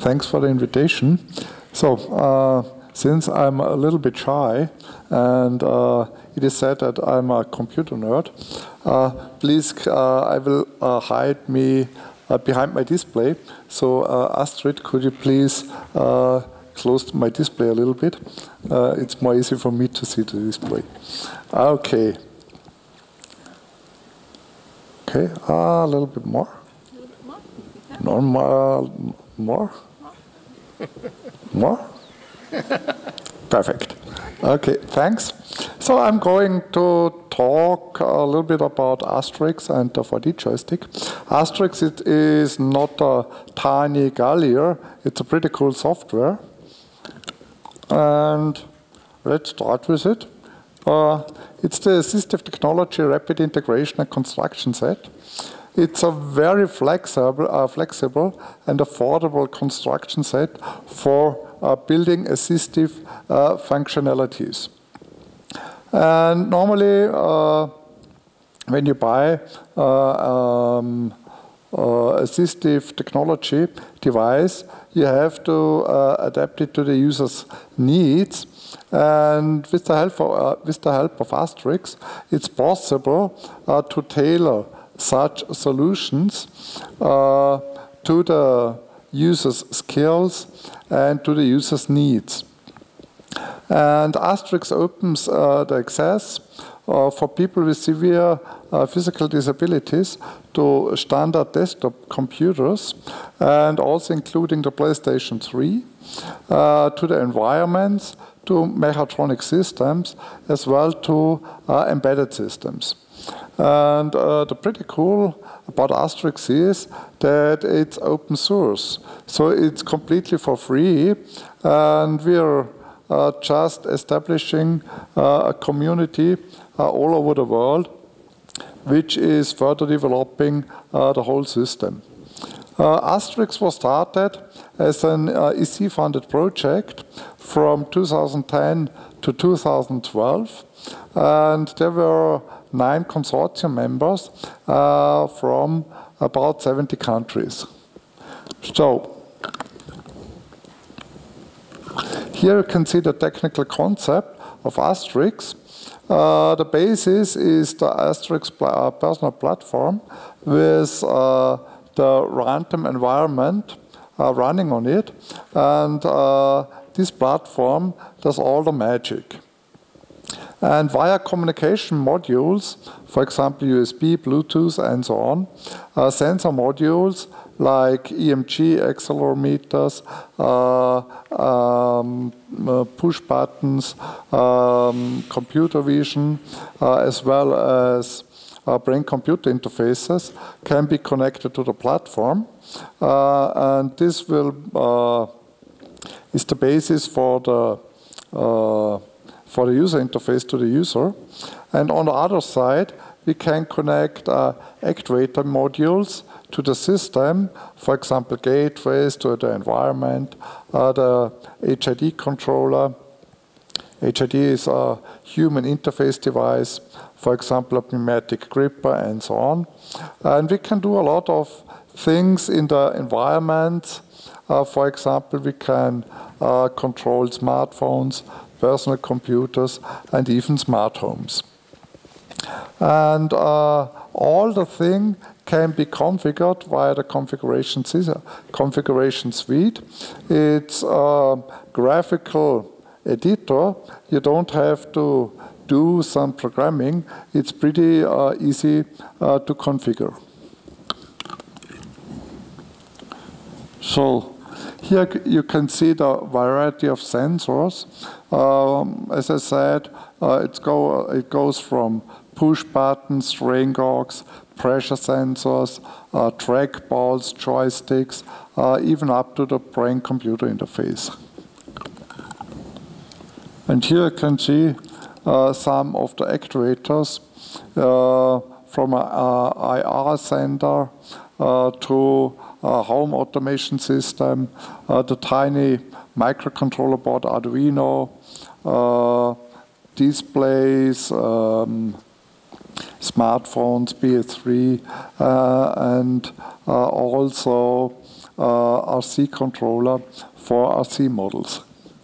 Thanks for the invitation. So, since I'm a little bit shy and it is said that I'm a computer nerd, please, I will hide me behind my display. So, Astrid, could you please close my display a little bit? It's more easy for me to see the display. Okay. Okay, a little bit more. A little bit more? Normal, more? More? Perfect. Okay, thanks. So I'm going to talk a little bit about Asterix and the 4D joystick. Asterix, it is not a tiny gallier. It's a pretty cool software. And let's start with it. It's the Assistive Technology Rapid Integration and Construction Set. It's a very flexible and affordable construction set for building assistive functionalities. And normally, when you buy assistive technology device, you have to adapt it to the user's needs. And with the help of Asterix, it's possible to tailor such solutions to the user's skills and to the user's needs. And Asterix opens the access for people with severe physical disabilities to standard desktop computers, and also including the PlayStation 3, to the environments, to mechatronic systems, as well to embedded systems. And the pretty cool about Asterix is that it's open source. So it's completely for free, and we're just establishing a community all over the world, which is further developing the whole system. Asterix was started as an EC-funded project from 2010 to 2012, and there were 9 consortium members from about 70 countries. So, here you can see the technical concept of Asterix. The basis is the Asterix personal platform with the runtime environment running on it, and this platform does all the magic. And via communication modules, for example USB, Bluetooth, and so on, sensor modules like EMG, accelerometers, push buttons, computer vision, as well as brain-computer interfaces can be connected to the platform. And this will is the basis for the user interface to the user. And on the other side, we can connect actuator modules to the system, for example, gateways to the environment, the HID controller. HID is a human interface device, for example, a pneumatic gripper, and so on. And we can do a lot of things in the environment. For example, we can control smartphones, personal computers, and even smart homes. And all the things can be configured via the configuration suite. It's a graphical editor. You don't have to do some programming. It's pretty easy to configure. So here you can see the variety of sensors. As I said, it goes from push buttons, strain gauges, pressure sensors, trackballs, joysticks, even up to the brain-computer interface. And here you can see some of the actuators from an IR sender to a home automation system, the tiny microcontroller board Arduino, displays, smartphones, PS3, and also RC controller for RC models.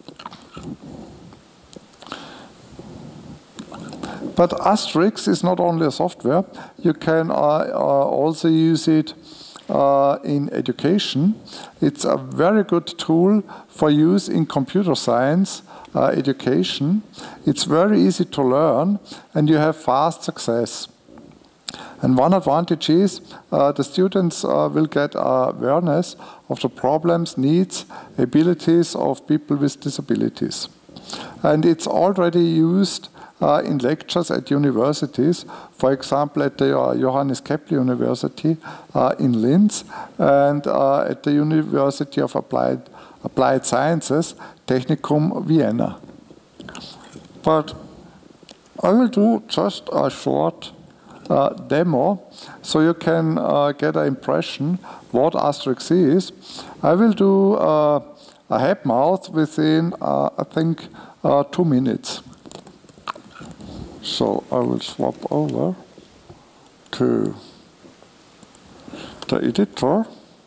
But Asterix is not only a software. You can also use it in education. It's a very good tool for use in computer science education. It's very easy to learn, and you have fast success. And one advantage is the students will get awareness of the problems, needs, abilities of people with disabilities. And it's already used in lectures at universities, for example, at the Johannes Kepler University in Linz, and at the University of Applied Sciences, Technicum Vienna. But I will do just a short demo, so you can get an impression what Asterix is. I will do a head mouth within, I think, 2 minutes. So I will swap over to the editor,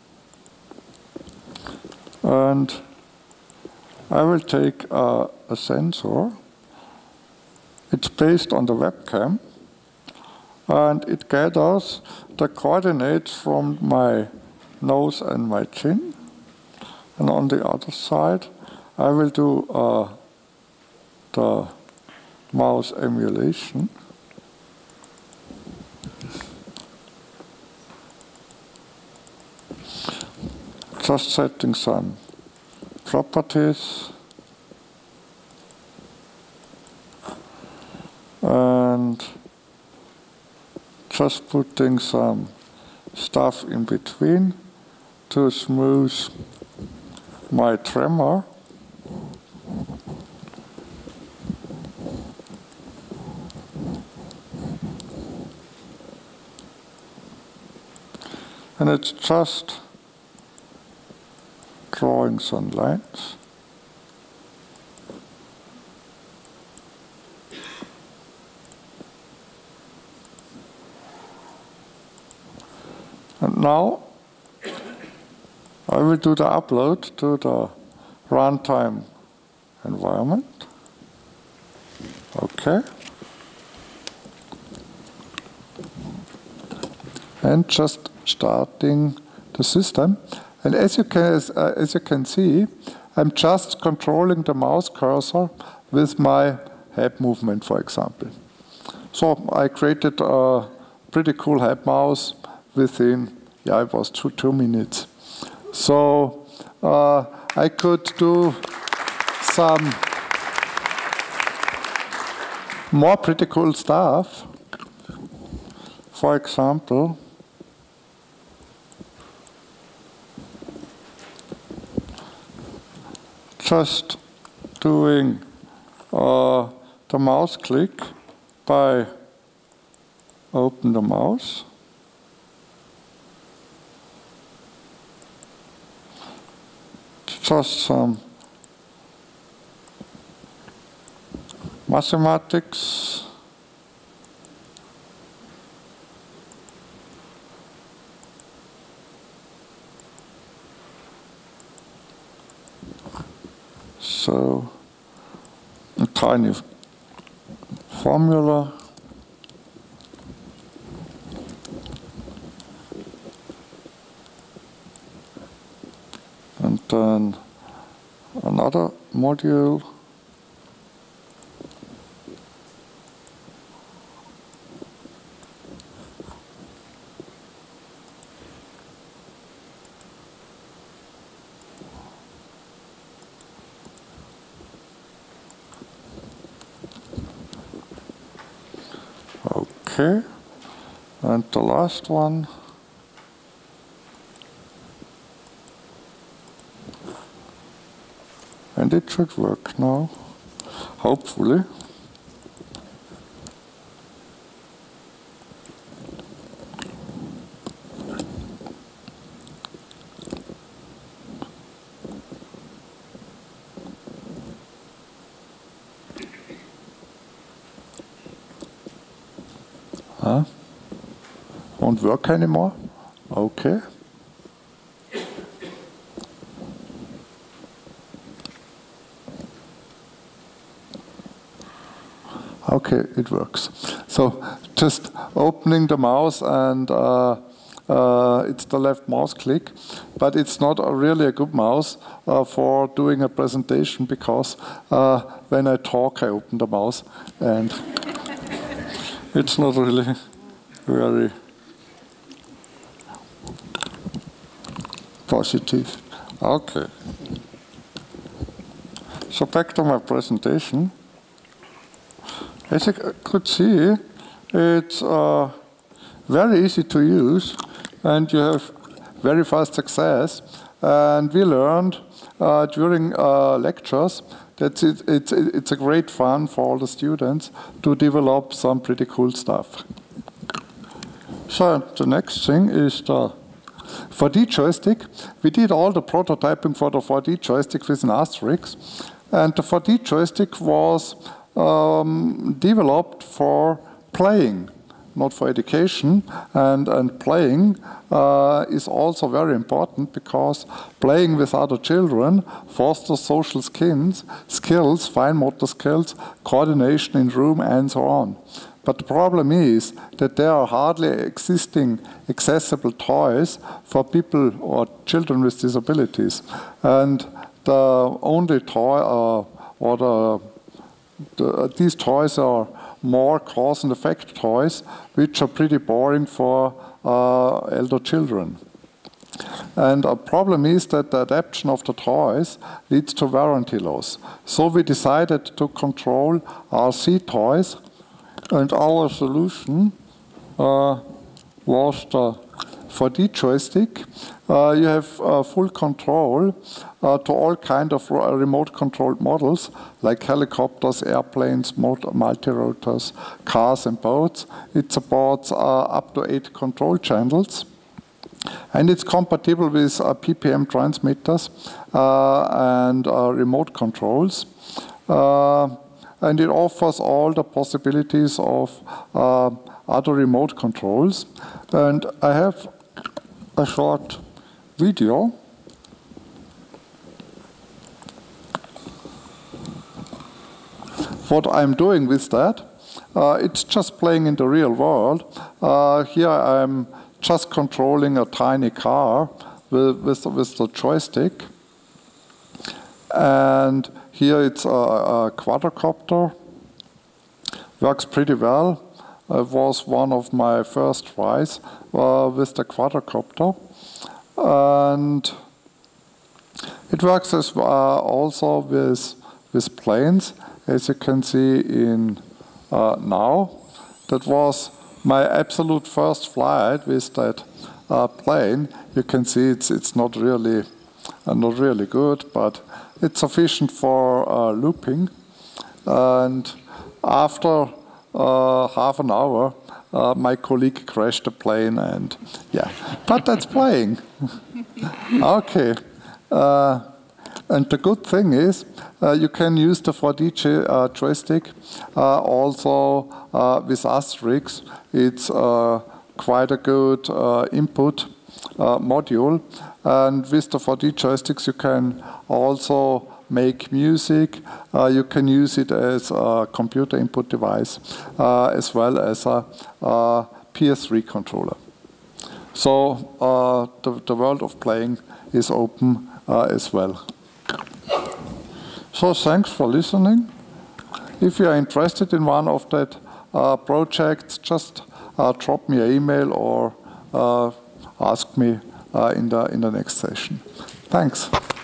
and I will take a sensor. It's based on the webcam, and it gathers the coordinates from my nose and my chin. And on the other side, I will do the mouse emulation. Just setting some properties. And just putting some stuff in between to smooth my tremor. And it's just drawing some lines. And now I will do the upload to the runtime environment. Okay. And just starting the system. And as you can see, I'm just controlling the mouse cursor with my head movement, for example. So I created a pretty cool head mouse within, yeah, it was two minutes. So I could do some more pretty cool stuff. For example, just doing the mouse click by open the mouse. Just some mathematics. So a tiny formula. And then another module. Okay, and the last one. And it should work now, hopefully. don't work anymore. Okay. Okay, it works. So just opening the mouse and it's the left mouse click, but it's not really a good mouse for doing a presentation because when I talk I open the mouse and it's not really very positive. Okay. So back to my presentation. As you could see, it's very easy to use and you have very fast success. And we learned during lectures that it's a great fun for all the students to develop some pretty cool stuff. So the next thing is the 4D joystick. We did all the prototyping for the 4D joystick with an asterisk. And the 4D joystick was developed for playing, not for education. And playing is also very important because playing with other children fosters social skills, fine motor skills, coordination in room, and so on. But the problem is that there are hardly existing accessible toys for people or children with disabilities. And the only toy these toys are more cause and effect toys, which are pretty boring for elder children. And a problem is that the adaptation of the toys leads to warranty loss. So we decided to control RC toys, and our solution was the 4D joystick. You have full control to all kinds of remote-controlled models, like helicopters, airplanes, multi-rotors, cars and boats. It supports up to 8 control channels. And it's compatible with PPM transmitters and remote controls. And it offers all the possibilities of other remote controls. And I have a short video. What I'm doing with that, it's just playing in the real world. Here I'm just controlling a tiny car with the joystick. And here it's a quadrocopter. Works pretty well. It was one of my first tries with the quadrocopter. And it works as also with planes, as you can see in now. That was my absolute first flight with that plane. You can see it's not really good, but it's sufficient for looping. And after half an hour, my colleague crashed the plane, and yeah, but that's playing. Okay. And the good thing is you can use the 4D joystick also with asterisks. It's quite a good input module. And with the 4D joysticks you can also make music. You can use it as a computer input device as well as a PS3 controller. So the world of playing is open as well. So thanks for listening. If you are interested in one of that projects, just drop me an email or ask me in the next session. Thanks.